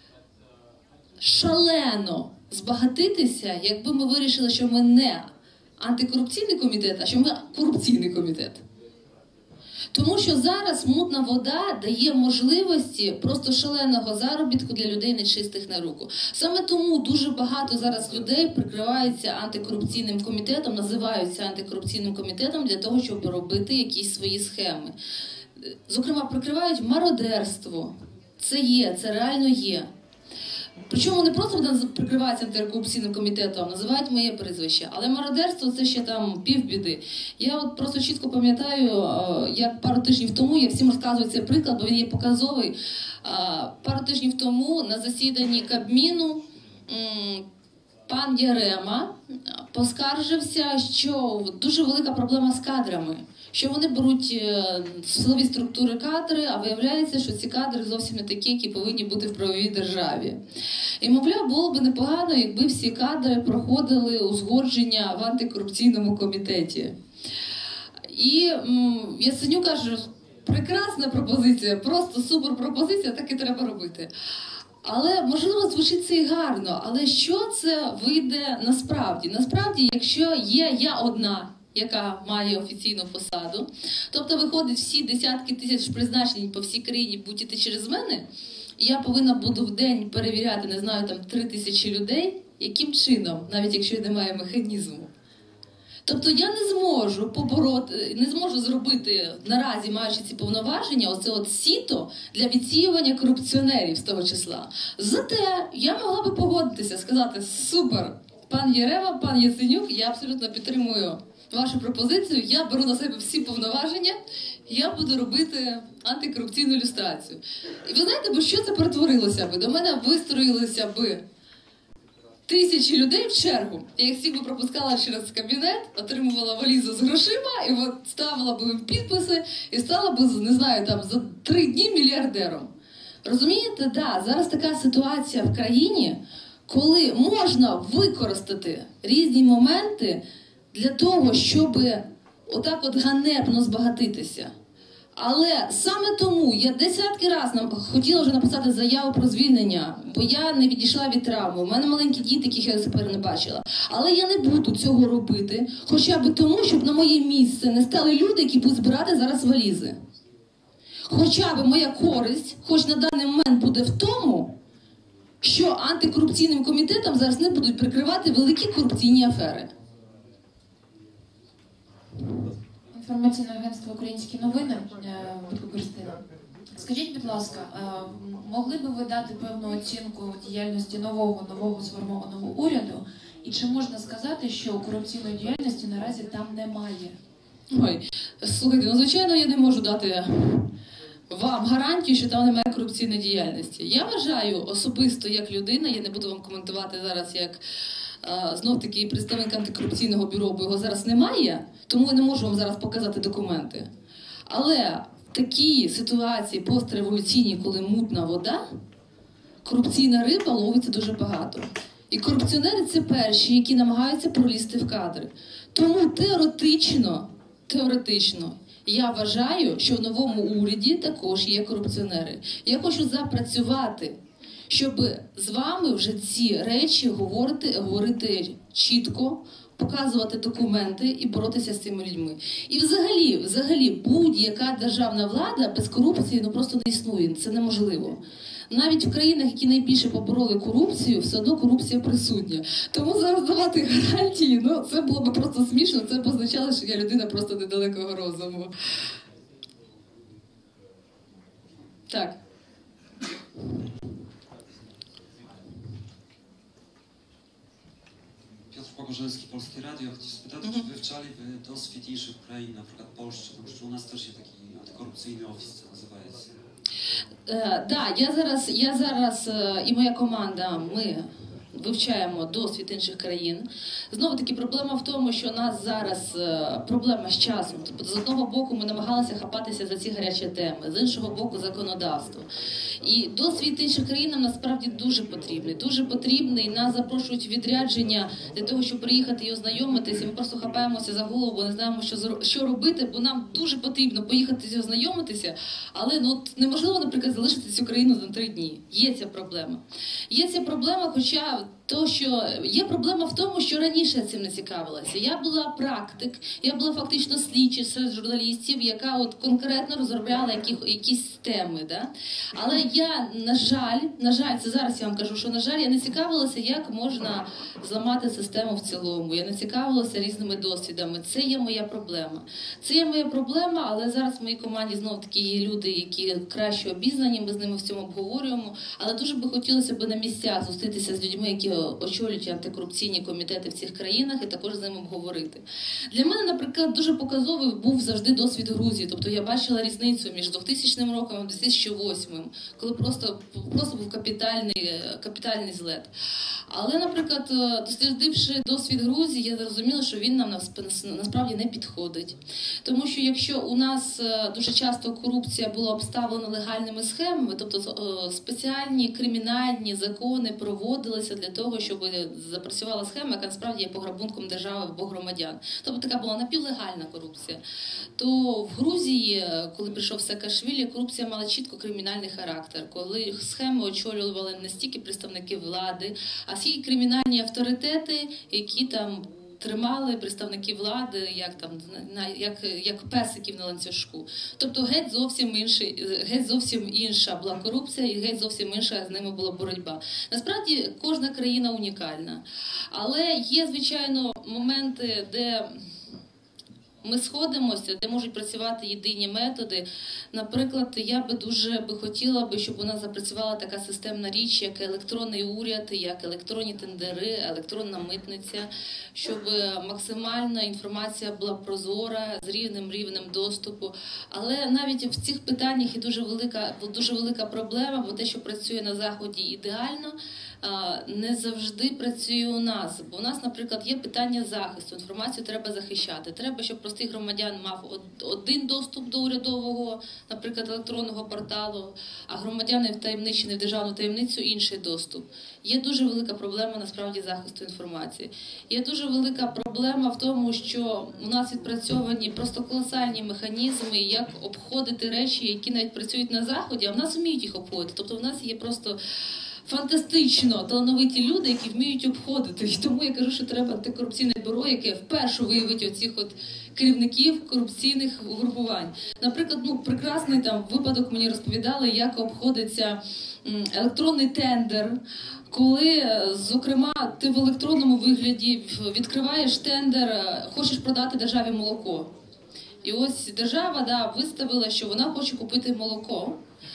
шалено збагатитися, якби ми вирішили, що ми не антикорупційний комітет, а що ми корупційний комітет. Тому що зараз мутна вода дає можливості просто шаленого заробітку для людей нечистих на руку. Саме тому дуже багато зараз людей прикриваються антикорупційним комітетом, називаються антикорупційним комітетом для того, щоб робити якісь свої схеми. Зокрема, прикривають мародерство. Це є, це реально є. Причому не просто прикриваються антикорупційним комітетом, називають моє прізвище, але мародерство – це ще там півбіди. Я от просто чітко пам'ятаю, як пару тижнів тому, я всім розказую цей приклад, бо він є показовий. Пару тижнів тому на засіданні Кабміну пан Ярема поскаржився, що дуже велика проблема з кадрами. Що вони беруть силові структури кадри, а виявляється, що ці кадри зовсім не такі, які повинні бути в правовій державі. І, мовляв, було б непогано, якби всі кадри проходили узгодження в антикорупційному комітеті. І Яценюк каже, прекрасна пропозиція, просто супер пропозиція, так і треба робити. Але, можливо, звучить це і гарно, але що це вийде насправді? Насправді, якщо є я одна, яка має офіційну посаду. Тобто, виходить, всі десятки тисяч призначень по всій країні будуть йти через мене, і я повинна буду в день перевіряти, не знаю, там 3000 людей, яким чином, навіть якщо немає механізму. Тобто, я не зможу побороти, не зможу зробити наразі, маючи ці повноваження, оце от сіто для відсіювання корупціонерів з того числа. Зате я могла би погодитися, сказати, супер, пан Ярема, пан Яценюк, я абсолютно підтримую вашу пропозицію, я беру на себе всі повноваження, я буду робити антикорупційну люстрацію. І ви знаєте, бо що це перетворилося би? До мене вистроїлися би тисячі людей в чергу. Я їх всіх би пропускала через кабінет, отримувала валізу з грошима, і от ставила би їм підписи, і стала би, не знаю, там за 3 дні мільярдером. Розумієте, да, зараз така ситуація в країні, коли можна використати різні моменти для того, щоб отак от ганебно збагатитися. Але саме тому я десятки разів хотіла вже написати заяву про звільнення, бо я не відійшла від травми. У мене маленькі діти, яких я тепер не бачила. Але я не буду цього робити, хоча б тому, щоб на моє місце не стали люди, які будуть збирати зараз валізи. Хоча б моя користь, хоч на даний момент буде в тому, що антикорупційним комітетом зараз не будуть прикривати великі корупційні афери. Інформаційне агентство «Українські новини», Будко Кристина. Скажіть, будь ласка, могли б ви дати певну оцінку діяльності нового сформованого уряду? І чи можна сказати, що корупційної діяльності наразі там немає? Ой, слухайте, ну звичайно я не можу дати вам гарантію, що там немає корупційної діяльності. Я вважаю особисто як людина, я не буду вам коментувати зараз як знов-таки представник антикорупційного бюро, бо його зараз немає, тому я не можу вам зараз показати документи. Але в такій ситуації постреволюційній, коли мутна вода, корупційна риба ловиться дуже багато. І корупціонери – це перші, які намагаються пролізти в кадри. Тому теоретично, я вважаю, що в новому уряді також є корупціонери. Я хочу запрацювати, щоб з вами вже ці речі говорити чітко, показувати документи і боротися з цими людьми. І взагалі будь-яка державна влада без корупції просто не існує, це неможливо. Навіть в країнах, які найбільше побороли корупцію, все одно корупція присутня. Тому зараз давати гарантії, це було б просто смішно, це б означало, що я людина просто недалекого розуму. Так. Piotr Pogorzelski, Polskie Radio. Chcę spytać, czy wywczali doswid innych krain, na przykład Polski, тому що у нас теж є такий антикорупційний офіс, це називається. Так, я зараз і моя команда, ми вивчаємо досвід інших країн. Знову-таки проблема в тому, що у нас зараз проблема з часом. Тобто, з одного боку ми намагалися хапатися за ці гарячі теми, з іншого боку законодавство. І досвід інших країн нам насправді дуже потрібний. Дуже потрібний. Нас запрошують відрядження для того, щоб приїхати і ознайомитися. Ми просто хапаємося за голову, не знаємо, що робити, бо нам дуже потрібно поїхати і ознайомитися. Але неможливо, наприклад, залишити цю країну за 3 дні. Є ця проблема. Є ця проблема, хоча є проблема в тому, що раніше я цим не цікавилася. Я була практик, я була фактично слідчий серед журналістів, яка конкретно розробляла якісь теми. Да? Але я, на жаль, це зараз я вам кажу, що, на жаль, я не цікавилася, як можна зламати систему в цілому. Я не цікавилася різними досвідами. Це є моя проблема. Це є моя проблема, але зараз в моїй команді знов-таки є люди, які краще обізнані, ми з ними в цьому обговорюємо. Але дуже би хотілося б на місцях зустрітися з людьми, які очолюють антикорупційні комітети в цих країнах, і також з ними обговорити. Для мене, наприклад, дуже показовий був завжди досвід Грузії. Тобто я бачила різницю між 2000 роком і 2008, коли просто був капітальний злет. Але, наприклад, дослідивши досвід Грузії, я зрозуміла, що він нам насправді не підходить. Тому що якщо у нас дуже часто корупція була обставлена легальними схемами, тобто спеціальні кримінальні закони проводилися для того, щоб запрацювала схема, яка насправді є пограбунком держави або громадян. Тобто така була напівлегальна корупція. То в Грузії, коли прийшов Саакашвілі, корупція мала чітко кримінальний характер. Коли схеми очолювали не стільки представники влади, а всі кримінальні авторитети, які там тримали представники влади, як песиків на ланцюжку. Тобто геть зовсім інша була корупція і геть зовсім інша з ними була боротьба. Насправді кожна країна унікальна. Але є, звичайно, моменти, де ми сходимося, де можуть працювати єдині методи. Наприклад, я би дуже хотіла, щоб у нас запрацювала така системна річ, як електронний уряд, як електронні тендери, електронна митниця, щоб максимальна інформація була прозора, з рівнем доступу. Але навіть в цих питаннях є дуже велика проблема, бо те, що працює на Заході ідеально, не завжди працює у нас. Бо у нас, наприклад, є питання захисту, інформацію треба захищати. Треба, щоб простий громадян мав один доступ до урядового, наприклад, електронного порталу, а громадяни втаємничені в державну таємницю інший доступ. Є дуже велика проблема, насправді, захисту інформації. Є дуже велика проблема в тому, що у нас відпрацьовані просто колосальні механізми, як обходити речі, які навіть працюють на Заході, а в нас вміють їх обходити. Тобто в нас є просто фантастично талановиті люди, які вміють обходити. І тому я кажу, що треба антикорупційне бюро, яке вперше виявить оцих керівників корупційних угрупувань. Наприклад, прекрасний випадок мені розповідали, як обходиться електронний тендер, коли, зокрема, ти в електронному вигляді відкриваєш тендер, хочеш продати державі молоко. І ось держава виставила, що вона хоче купити молоко.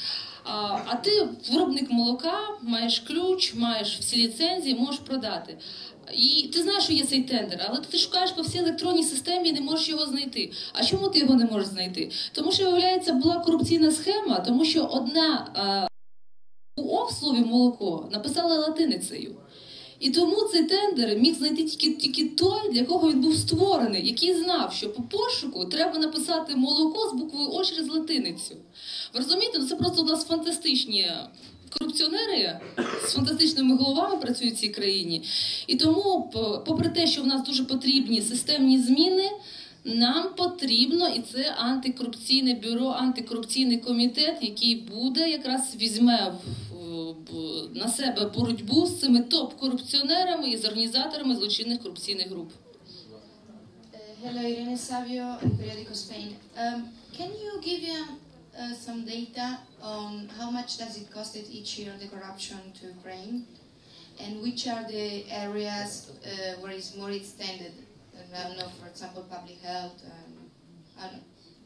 А ти виробник молока, маєш ключ, маєш всі ліцензії, можеш продати. І ти знаєш, що є цей тендер, але ти шукаєш по всій електронній системі і не можеш його знайти. А чому ти його не можеш знайти? Тому що, виявляється, була корупційна схема, тому що одна у обслові молоко написала латиницею. І тому цей тендер міг знайти тільки той, для кого він був створений, який знав, що по пошуку треба написати молоко з буквою О через латиницю. Ви розумієте? Це просто у нас фантастичні корупціонери з фантастичними головами працюють в цій країні. І тому, попри те, що в нас дуже потрібні системні зміни, нам потрібно, і це антикорупційне бюро, антикорупційний комітет, який буде, якраз візьме на себе боротьбу з цими топ-корупціонерами і з організаторами злочинних корупційних груп. Hello, Irene Savio, El Periódico Spain. Can you give some data on how much does it cost each year the corruption to Ukraine, and which are the areas where it's more extended? I don't know, for example, public health. I don't know.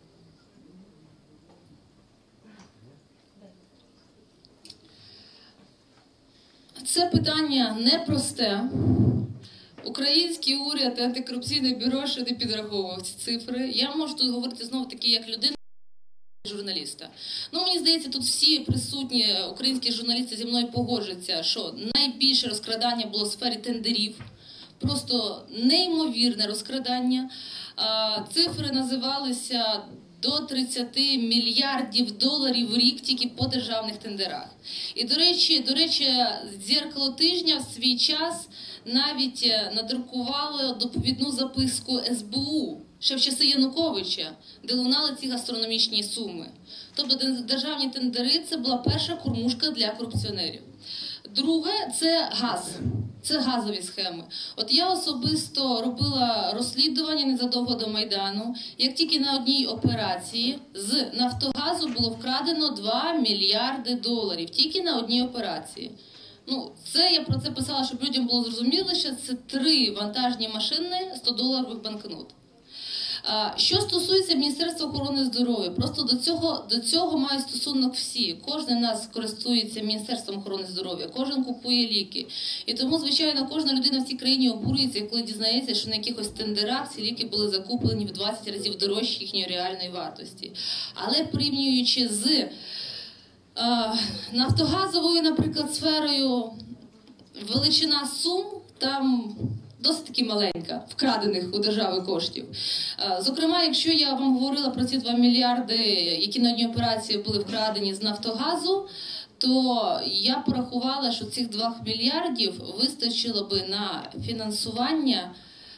Це питання непросте. Український уряд і антикорупційне бюро ще не підраховував ці цифри. Я можу тут говорити знову-таки як людина, журналіста. Ну, мені здається, тут всі присутні українські журналісти зі мною погоджуються, що найбільше розкрадання було в сфері тендерів. Просто неймовірне розкрадання. Цифри називалися до 30 мільярдів доларів в рік тільки по державних тендерах. І, до речі, «Дзеркало тижня» в свій час навіть надрукувало доповідну записку СБУ ще в часи Януковича, де лунали ці астрономічні суми. Тобто державні тендери – це була перша кормушка для корупціонерів. Друге – це газ. Це газові схеми. От я особисто робила розслідування незадовго до Майдану, як тільки на одній операції з Нафтогазу було вкрадено 2 мільярди доларів. Тільки на одній операції. Ну, я про це писала, щоб людям було зрозуміло, що це 3 вантажні машини 100-доларових банкнот. Що стосується Міністерства охорони здоров'я, просто до цього мають стосунок всі. Кожен з нас користується Міністерством охорони здоров'я, кожен купує ліки. І тому, звичайно, кожна людина в цій країні обурюється, коли дізнається, що на якихось тендерах ці ліки були закуплені в 20 разів дорожче їхньої реальної вартості. Але порівнюючи з нафтогазовою, наприклад, сферою, величина сум там досить таки маленька, вкрадених у держави коштів. Зокрема, якщо я вам говорила про ці 2 мільярди, які на одній операції були вкрадені з Нафтогазу, то я порахувала, що цих 2 мільярдів вистачило би на фінансування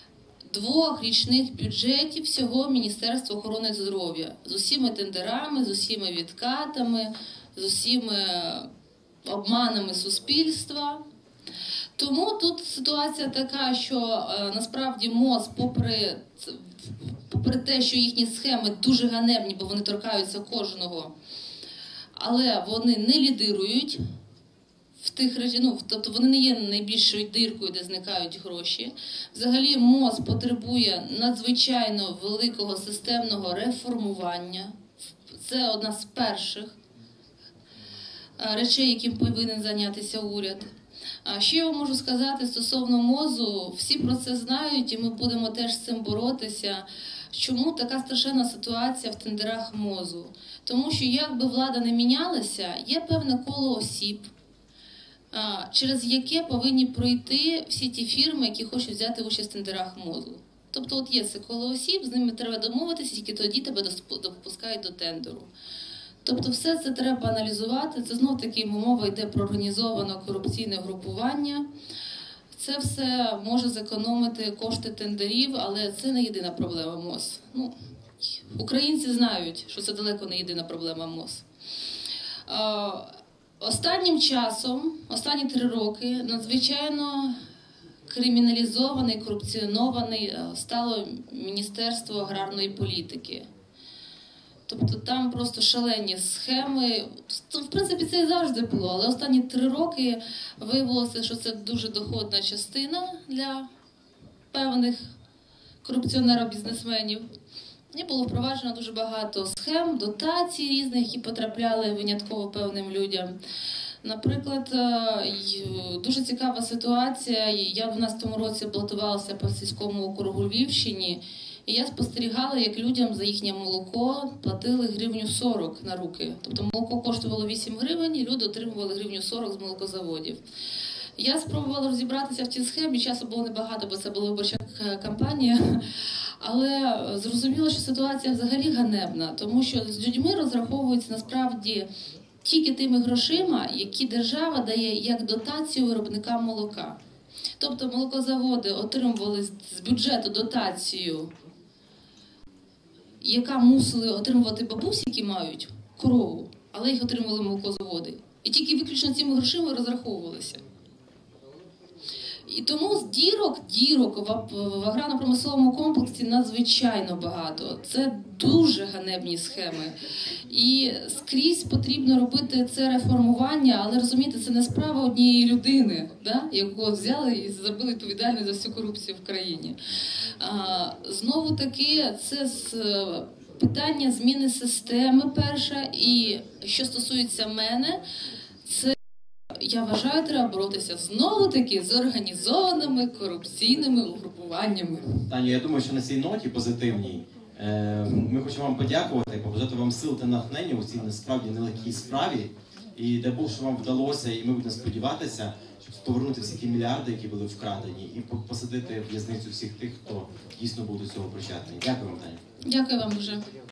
2 річних бюджетів всього Міністерства охорони здоров'я. З усіма тендерами, з усіма відкатами, з усіма обманами суспільства. Тому тут ситуація така, що насправді МОЗ, попри те, що їхні схеми дуже ганебні, бо вони торкаються кожного, але вони не лідирують в тих речах, тобто вони не є найбільшою диркою, де зникають гроші. Взагалі МОЗ потребує надзвичайно великого системного реформування. Це одна з перших речей, яким повинен зайнятися уряд. А ще я вам можу сказати стосовно МОЗу, всі про це знають і ми будемо теж з цим боротися. Чому така страшенна ситуація в тендерах МОЗу? Тому що як би влада не мінялася, є певне коло осіб, через яке повинні пройти всі ті фірми, які хочуть взяти участь в тендерах МОЗу. Тобто от є це коло осіб, з ними треба домовитися, тільки тоді тебе допускають до тендеру. Тобто все це треба аналізувати, це знов-таки мова йде про організоване корупційне групування. Це все може зекономити кошти тендерів, але це не єдина проблема МОЗ. Українці знають, що це далеко не єдина проблема МОЗ. Останнім часом, останні 3 роки, надзвичайно криміналізоване і корупціоноване стало Міністерство аграрної політики. Тобто там просто шалені схеми. В принципі, це і завжди було, але останні 3 роки виявилося, що це дуже доходна частина для певних корупціонерів-бізнесменів. І було впроваджено дуже багато схем, дотацій різних, які потрапляли винятково певним людям. Наприклад, дуже цікава ситуація. Я в 2012 році балотувалася по сільському округу Львівщині, і я спостерігала, як людям за їхнє молоко платили 1,40 гривню на руки. Тобто молоко коштувало 8 гривень, і люди отримували 1,40 гривню з молокозаводів. Я спробувала розібратися в цій схемі, часу було небагато, бо це була виборча кампанія. Але зрозуміло, що ситуація взагалі ганебна, тому що з людьми розраховуються насправді тільки тими грошима, які держава дає як дотацію виробникам молока. Тобто молокозаводи отримували з бюджету дотацію, яка мусили отримувати бабусі, які мають корову, але їх отримували молокозаводи. І тільки виключно цими грошима розраховувалися. І тому дірок в аграрно-промисловому комплексі надзвичайно багато. Це дуже ганебні схеми. І скрізь потрібно робити це реформування, але розумієте, це не справа однієї людини, да? Яку взяли і зробили відповідальною за всю корупцію в країні. Знову таки, це питання зміни системи перша, і що стосується мене, це, я вважаю, треба боротися знову-таки з організованими корупційними угрупуваннями. Таню, я думаю, що на цій ноті позитивній ми хочемо вам подякувати, побажати вам сил та натхнення у цій насправді нелегкій справі. І дай Бог, що вам вдалося, і ми будемо сподіватися, щоб повернути всі ті мільярди, які були вкрадені, і посадити в в'язницю всіх тих, хто дійсно був до цього причетний. Дякую вам, Таня. Дякую вам дуже.